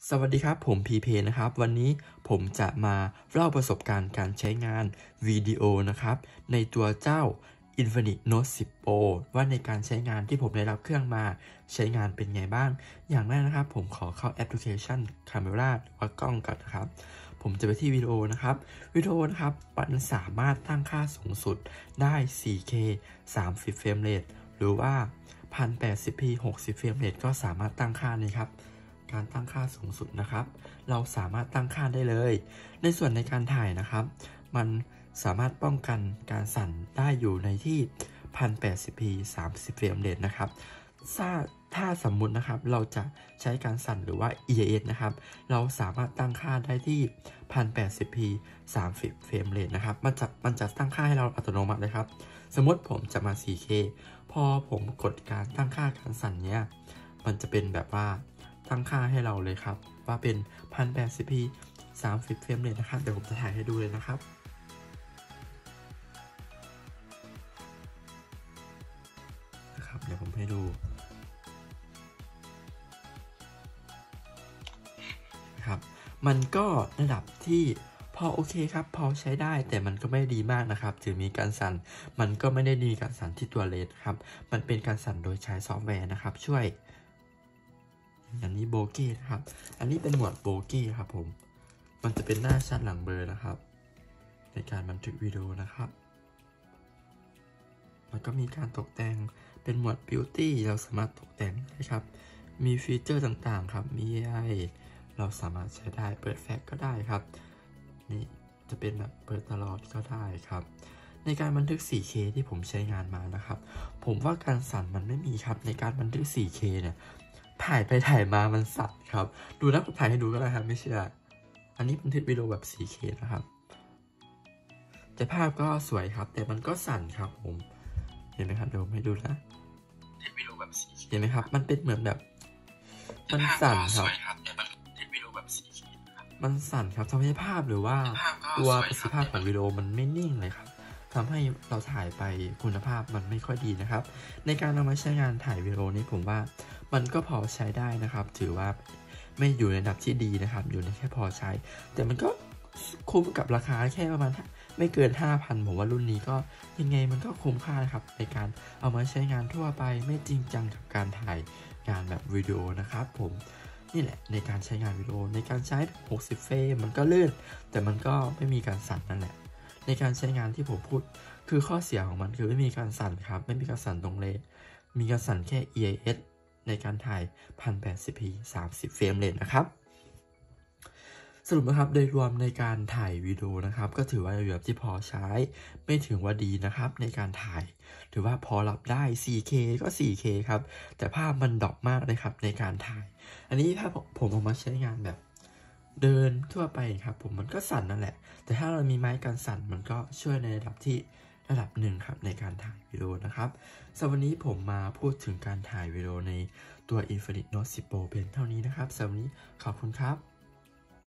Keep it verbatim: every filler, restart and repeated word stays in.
สวัสดีครับผมพีเพนะครับวันนี้ผมจะมาเล่าประสบการณ์การใช้งานวิดีโอนะครับในตัวเจ้า Infinix Note สิบ Pro ว่าในการใช้งานที่ผมได้รับเครื่องมาใช้งานเป็นไงบ้างอย่างแรกนะครับผมขอเข้าแอปพลิเคชัน Camera หรือว่ากล้องก่อนนะครับผมจะไปที่วิดีโอนะครับวิดีโอนะครับมันสามารถตั้งค่าสูงสุดได้ โฟร์เค สามสิบเฟรมเรทหรือว่า หนึ่งพันแปดสิบพี หกสิบเฟรมเรทก็สามารถตั้งค่านี้ครับการตั้งค่าสูงสุดนะครับเราสามารถตั้งค่าได้เลยในส่วนในการถ่ายนะครับมันสามารถป้องกันการสั่นได้อยู่ในที่ หนึ่งพันแปดสิบพี สามสิบเฟรมเรทนะครับถ้าถ้าสมมุตินะครับเราจะใช้การสั่นหรือว่า อี เอ เอส นะครับเราสามารถตั้งค่าได้ที่ หนึ่งพันแปดสิบพี สามสิบเฟรมเรทนะครับมันจะมันจะตั้งค่าให้เราอัตโนมัติเลยครับสมมติผมจะมา โฟร์เค พอผมกดการตั้งค่าการสั่นเนี้ยมันจะเป็นแบบว่าตั้งค่าให้เราเลยครับว่าเป็น หนึ่งพันแปดสิบพี สามสิบเฟรมเรทนะครับเดี๋ยวผมจะถ่ายให้ดูเลยนะครับนะครับเดี๋ยวผมให้ดูครับมันก็ระดับที่พอโอเคครับพอใช้ได้แต่มันก็ไม่ดีมากนะครับถึงมีการสั่นมันก็ไม่ได้ดีการสั่นที่ตัวเลนครับมันเป็นการสั่นโดยใช้ซอฟต์แวร์นะครับช่วยอันนี้โบเก้นะครับอันนี้เป็นหมวดโบเก้ครับผมมันจะเป็นหน้าชัดหลังเบลอนะครับในการบันทึกวิดีโอนะครับแล้วก็มีการตกแต่งเป็นหมวด Beauty เราสามารถตกแต่งได้ครับมีฟีเจอร์ต่างๆครับมี เอ ไอ เราสามารถใช้ได้เปิดแฟลชก็ได้ครับนี่จะเป็นแบบเปิดตลอดก็ได้ครับในการบันทึก โฟร์เค ที่ผมใช้งานมานะครับผมว่าการสั่นมันไม่มีครับในการบันทึก โฟร์เค เนี่ยถ่ายไปถ่ายมามันสั่นครับดูนะผมถ่ายให้ดูก็ได้ครับไม่เชื่ออันนี้บันทึกวิดีโอแบบ โฟร์เค นะครับแต่ภาพก็สวยครับแต่มันก็สั่นครับผมเห็นไหมครับเดี๋ยวผมให้ดูนะวิดีโอแบบ โฟร์เค เห็นไหมครับมันเป็นเหมือนแบบมันสั่นครับมันสั่นครับทำให้ภาพหรือว่าตัวประสิทธิภาพของวิดีโอมันไม่นิ่งเลยครับทำให้เราถ่ายไปคุณภาพมันไม่ค่อยดีนะครับในการเอามาใช้งานถ่ายวิดีโอนี้ผมว่ามันก็พอใช้ได้นะครับถือว่าไม่อยู่ในระดับที่ดีนะครับอยู่ในแค่พอใช้แต่มันก็คุ้มกับราคาแค่ประมาณไม่เกิน ห้าพัน ผมว่ารุ่นนี้ก็ยังไงมันก็คุ้มค่าครับในการเอามาใช้งานทั่วไปไม่จริงจังกับการถ่ายงานแบบวิดีโอนะครับผมนี่แหละในการใช้งานวิดีโอในการใช้หกสิบเฟรมมันก็ลื่นแต่มันก็ไม่มีการสั่นนั่นแหละในการใช้งานที่ผมพูดคือข้อเสียของมันคือไม่มีการสั่นครับไม่มีการสั่นตรงเลนมีการสั่นแค่ อี เอ เอส ในการถ่าย หนึ่งพันแปดสิบพี สามสิบเฟรมเรทนะครับสรุปนะครับโดยรวมในการถ่ายวิดีโอนะครับก็ถือว่าอยู่แบบที่พอใช้ไม่ถึงว่าดีนะครับในการถ่ายถือว่าพอรับได้ โฟร์เค ก็ โฟร์เค ครับแต่ภาพมันดรอปมากเลยครับในการถ่ายอันนี้ถ้าผมเอามาใช้งานแบบเดินทั่วไปครับผมมันก็สั่นนั่นแหละแต่ถ้าเรามีไม้กันสั่นมันก็ช่วยในระดับที่ระดับหนึ่งครับในการถ่ายวิดีโอนะครับสำหรับวันนี้ผมมาพูดถึงการถ่ายวิดีโอในตัว Infinix Note สิบ Pro เป็นเท่านี้นะครับสำหรับวันนี้ขอบคุณครับ